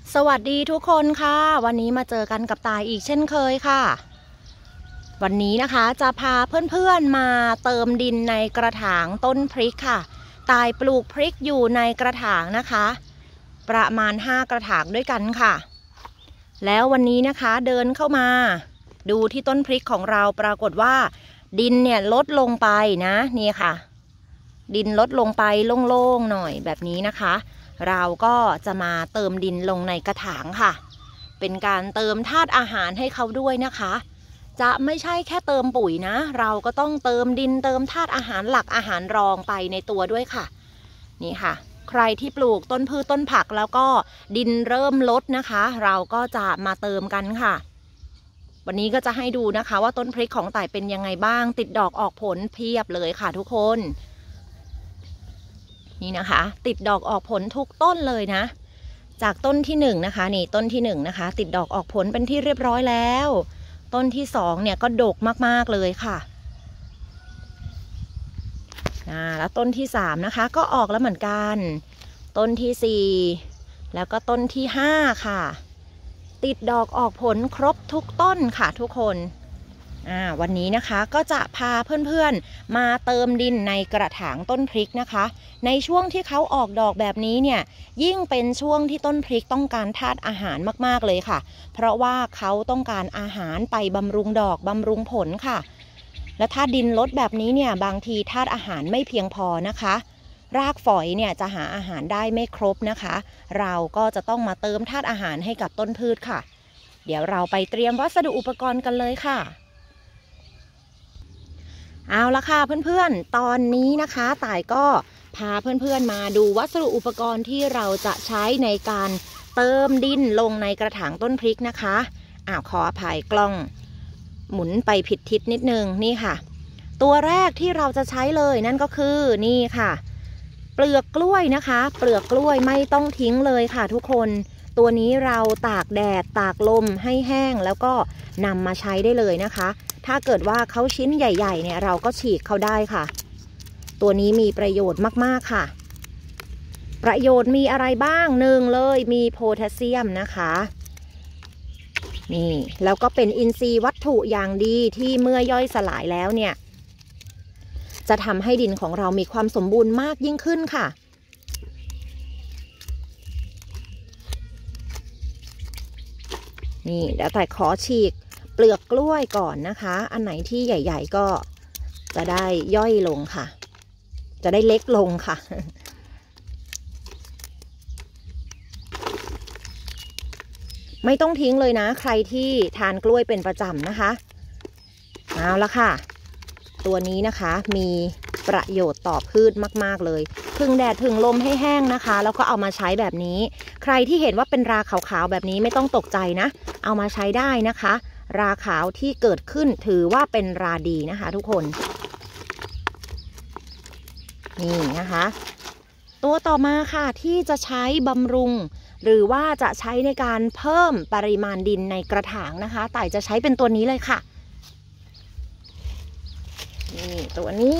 สวัสดีทุกคนค่ะวันนี้มาเจอกันกับตายอีกเช่นเคยค่ะวันนี้นะคะจะพาเพื่อนๆมาเติมดินในกระถางต้นพริกค่ะตายปลูกพริกอยู่ในกระถางนะคะประมาณ5กระถางด้วยกันค่ะแล้ววันนี้นะคะเดินเข้ามาดูที่ต้นพริกของเราปรากฏว่าดินเนี่ยลดลงไปนะนี่ค่ะดินลดลงไปโล่งๆหน่อยแบบนี้นะคะเราก็จะมาเติมดินลงในกระถางค่ะเป็นการเติมธาตุอาหารให้เขาด้วยนะคะจะไม่ใช่แค่เติมปุ๋ยนะเราก็ต้องเติมดินเติมธาตุอาหารหลักอาหารรองไปในตัวด้วยค่ะนี่ค่ะใครที่ปลูกต้นพืชต้นผักแล้วก็ดินเริ่มลดนะคะเราก็จะมาเติมกันค่ะวันนี้ก็จะให้ดูนะคะว่าต้นพริกของต่ายเป็นยังไงบ้างติดดอกออกผลเพียบเลยค่ะทุกคนนี่นะคะติดดอกออกผลทุกต้นเลยนะจากต้นที่1นะคะนี่ต้นที่1นะคะติดดอกออกผลเป็นที่เรียบร้อยแล้วต้นที่2เนี่ยก็ดกมากๆเลยค่ะแล้วต้นที่3นะคะก็ออกแล้วเหมือนกันต้นที่4แล้วก็ต้นที่5ค่ะติดดอกออกผลครบทุกต้นค่ะทุกคนวันนี้นะคะก็จะพาเพื่อนๆมาเติมดินในกระถางต้นพริกนะคะในช่วงที่เขาออกดอกแบบนี้เนี่ยยิ่งเป็นช่วงที่ต้นพริกต้องการธาตุอาหารมากๆเลยค่ะเพราะว่าเขาต้องการอาหารไปบำรุงดอกบำรุงผลค่ะและถ้าดินลดแบบนี้เนี่ยบางทีธาตุอาหารไม่เพียงพอนะคะรากฝอยเนี่ยจะหาอาหารได้ไม่ครบนะคะเราก็จะต้องมาเติมธาตุอาหารให้กับต้นพืชค่ะเดี๋ยวเราไปเตรียมวัสดุอุปกรณ์กันเลยค่ะเอาละค่ะเพื่อนๆตอนนี้นะคะต่ายก็พาเพื่อนๆมาดูวัสดุอุปกรณ์ที่เราจะใช้ในการเติมดินลงในกระถางต้นพริกนะคะขออภัยกล้องหมุนไปผิดทิศนิดนึงนี่ค่ะตัวแรกที่เราจะใช้เลยนั่นก็คือนี่ค่ะเปลือกกล้วยนะคะเปลือกกล้วยไม่ต้องทิ้งเลยค่ะทุกคนตัวนี้เราตากแดดตากลมให้แห้งแล้วก็นำมาใช้ได้เลยนะคะถ้าเกิดว่าเขาชิ้นใหญ่ๆเนี่ยเราก็ฉีกเขาได้ค่ะตัวนี้มีประโยชน์มากๆค่ะประโยชน์มีอะไรบ้าง1เลยมีโพแทสเซียมนะคะนี่แล้วก็เป็นอินทรีย์วัตถุอย่างดีที่เมื่อย่อยสลายแล้วเนี่ยจะทำให้ดินของเรามีความสมบูรณ์มากยิ่งขึ้นค่ะนี่เดี๋ยวแต่ขอฉีกเปลือกกล้วยก่อนนะคะอันไหนที่ใหญ่ๆก็จะได้ย่อยลงค่ะจะได้เล็กลงค่ะไม่ต้องทิ้งเลยนะใครที่ทานกล้วยเป็นประจำนะคะเอาละค่ะตัวนี้นะคะมีประโยชน์ต่อพืชมากๆเลยพึ่งแดดพึ่งลมให้แห้งนะคะแล้วก็เอามาใช้แบบนี้ใครที่เห็นว่าเป็นราขาวๆแบบนี้ไม่ต้องตกใจนะเอามาใช้ได้นะคะราขาวที่เกิดขึ้นถือว่าเป็นราดีนะคะทุกคนนี่นะคะตัวต่อมาค่ะที่จะใช้บำรุงหรือว่าจะใช้ในการเพิ่มปริมาณดินในกระถางนะคะต่ายจะใช้เป็นตัวนี้เลยค่ะนี่ตัวนี้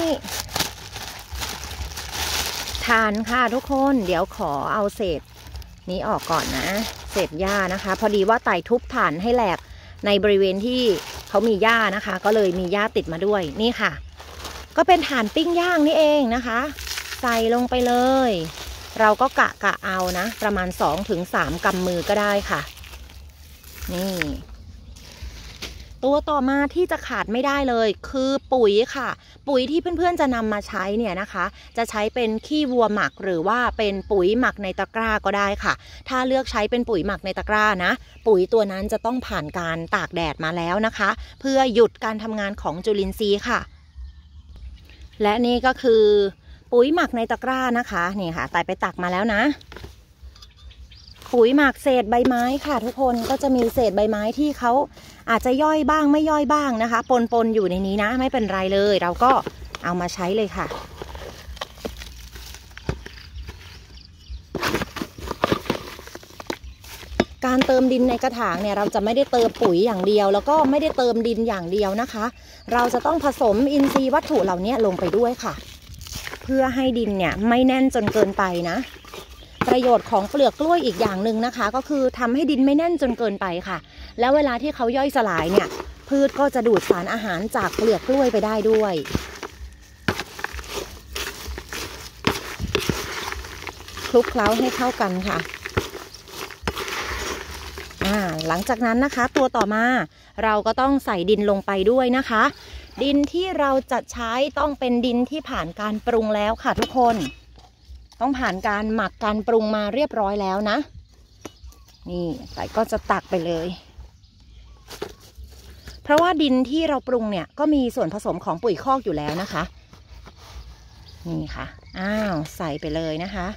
ถ่านค่ะทุกคนเดี๋ยวขอเอาเศษนี้ออกก่อนนะเศษหญ้านะคะพอดีว่าต่ายทุบถ่านให้แหลกในบริเวณที่เขามีหญ้านะคะก็เลยมีหญ้าติดมาด้วยนี่ค่ะก็เป็นถ่านปิ้งย่างนี่เองนะคะใส่ลงไปเลยเราก็กะเอานะประมาณ2-3 กำมือก็ได้ค่ะนี่ตัวต่อมาที่จะขาดไม่ได้เลยคือปุ๋ยค่ะปุ๋ยที่เพื่อนๆจะนำมาใช้เนี่ยนะคะจะใช้เป็นขี้วัวหมักหรือว่าเป็นปุ๋ยหมักในตะกร้าก็ได้ค่ะถ้าเลือกใช้เป็นปุ๋ยหมักในตะกร้านะปุ๋ยตัวนั้นจะต้องผ่านการตากแดดมาแล้วนะคะเพื่อหยุดการทำงานของจุลินทรีย์ค่ะและนี่ก็คือปุ๋ยหมักในตะกร้านะคะนี่ค่ะต่ายไปตักมาแล้วนะปุ๋ยหมักเศษใบไม้ค่ะทุกคนก็จะมีเศษใบไม้ที่เขาอาจจะย่อยบ้างไม่ย่อยบ้างนะคะปนอยู่ในนี้นะไม่เป็นไรเลยเราก็เอามาใช้เลยค่ะการเติมดินในกระถางเนี่ยเราจะไม่ได้เติมปุ๋ยอย่างเดียวแล้วก็ไม่ได้เติมดินอย่างเดียวนะคะเราจะต้องผสมอินทรีย์วัตถุเหล่านี้ลงไปด้วยค่ะเพื่อให้ดินเนี่ยไม่แน่นจนเกินไปนะประโยชน์ของเปลือกกล้วยอีกอย่างหนึ่งนะคะ ก็คือทำให้ดินไม่แน่นจนเกินไปค่ะแล้วเวลาที่เขาย่อยสลายเนี่ยพืชก็จะดูดสารอาหารจากเปลือกกล้วยไปได้ด้วยคลุกเคล้าให้เข้ากันค่ะหลังจากนั้นนะคะตัวต่อมาเราก็ต้องใส่ดินลงไปด้วยนะคะดินที่เราจะใช้ต้องเป็นดินที่ผ่านการปรุงแล้วค่ะทุกคนต้องผ่านการหมักการปรุงมาเรียบร้อยแล้วนะนี่แต่ก็จะตักไปเลยเพราะว่าดินที่เราปรุงเนี่ยก็มีส่วนผสมของปุ๋ยคอกอยู่แล้วนะคะนี่ค่ะใส่ไปเลยนะคะ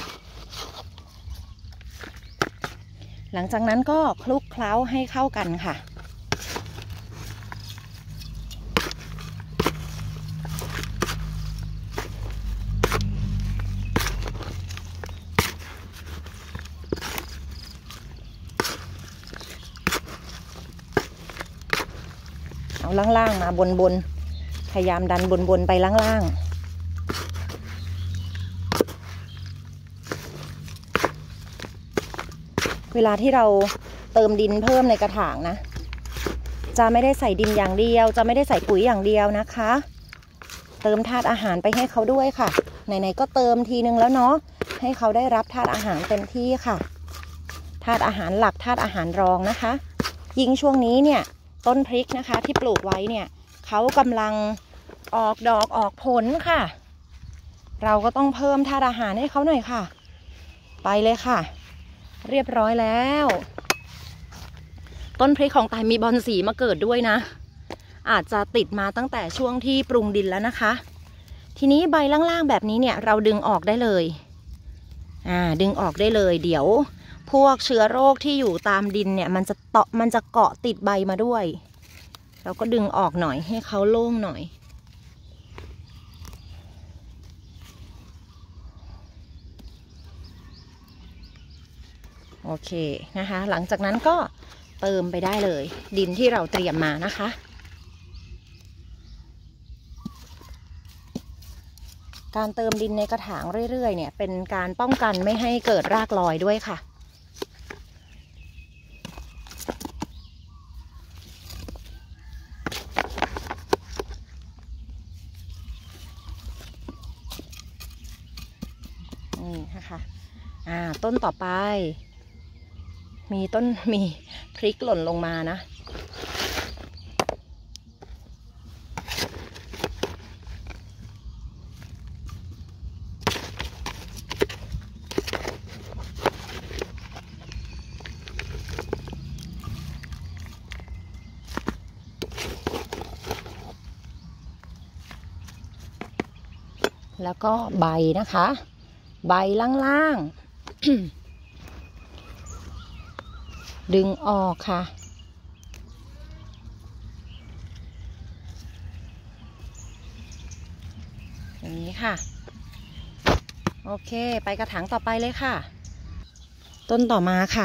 หลังจากนั้นก็คลุกเคล้าให้เข้ากันค่ะเอาล่างๆมาบนพยายามดันบนไปล่างๆเวลาที่เราเติมดินเพิ่มในกระถางนะจะไม่ได้ใส่ดินอย่างเดียวจะไม่ได้ใส่ปุ๋ยอย่างเดียวนะคะเติมธาตุอาหารไปให้เขาด้วยค่ะไหนๆก็เติมทีนึงแล้วเนาะให้เขาได้รับธาตุอาหารเต็มที่ค่ะธาตุอาหารหลักธาตุอาหารรองนะคะยิ่งช่วงนี้เนี่ยต้นพริกนะคะที่ปลูกไว้เนี่ยเขากำลังออกดอกออกผลค่ะเราก็ต้องเพิ่มธาตุอาหารให้เขาหน่อยค่ะไปเลยค่ะเรียบร้อยแล้วต้นพริกของตายมีบอลสีมาเกิดด้วยนะอาจจะติดมาตั้งแต่ช่วงที่ปรุงดินแล้วนะคะทีนี้ใบล่างๆแบบนี้เนี่ยเราดึงออกได้เลยดึงออกได้เลยเดี๋ยวพวกเชื้อโรคที่อยู่ตามดินเนี่ยมันจะเกาะติดใบมาด้วยเราก็ดึงออกหน่อยให้เขาโล่งหน่อยโอเคนะคะหลังจากนั้นก็เติมไปได้เลยดินที่เราเตรียมมานะคะการเติมดินในกระถางเรื่อยๆเนี่ยเป็นการป้องกันไม่ให้เกิดรากลอยด้วยค่ะนี่นะคะต้นต่อไปมีพริกหล่นลงมานะแล้วก็ใบนะคะใบล่างๆ ดึงออกค่ะอย่างนี้ค่ะโอเคไปกระถางต่อไปเลยค่ะต้นต่อมาค่ะ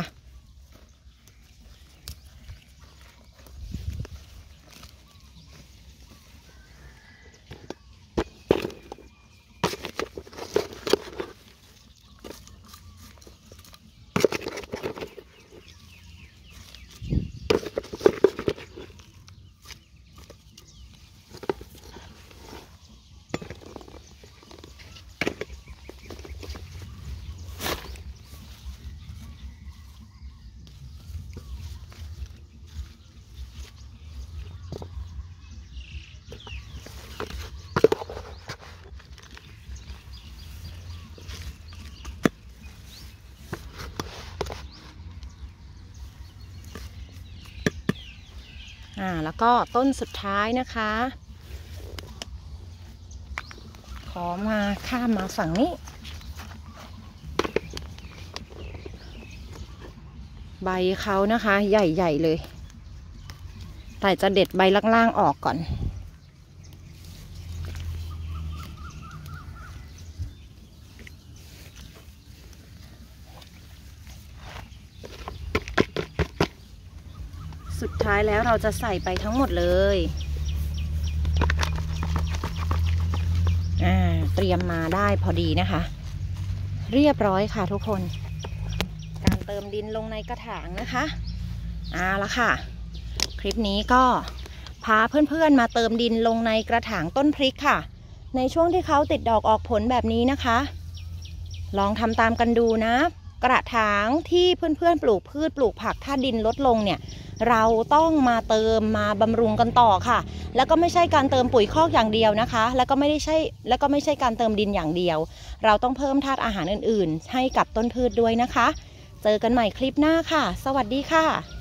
แล้วก็ต้นสุดท้ายนะคะขอมาข้ามมาฝั่งนี้ใบเขานะคะใหญ่ๆเลยแต่จะเด็ดใบล่างๆออกก่อนสุดท้ายแล้วเราจะใส่ไปทั้งหมดเลยเตรียมมาได้พอดีนะคะเรียบร้อยค่ะทุกคนการเติมดินลงในกระถางนะคะเอาละค่ะคลิปนี้ก็พาเพื่อนๆมาเติมดินลงในกระถางต้นพริกค่ะในช่วงที่เขาติดดอกออกผลแบบนี้นะคะลองทำตามกันดูนะกระถางที่เพื่อนๆปลูกพืชปลูกผักถ้าดินลดลงเนี่ยเราต้องมาเติมมาบำรุงกันต่อค่ะแล้วก็ไม่ใช่การเติมปุ๋ยคอกอย่างเดียวนะคะแล้วก็ไม่ใช่การเติมดินอย่างเดียวเราต้องเพิ่มธาตุอาหารอื่นๆให้กับต้นพืชด้วยนะคะเจอกันใหม่คลิปหน้าค่ะสวัสดีค่ะ